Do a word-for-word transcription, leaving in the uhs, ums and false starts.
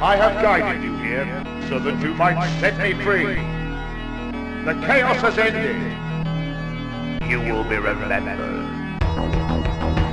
I have guided you here so that you might set me free. The chaos has ended. You will be remembered.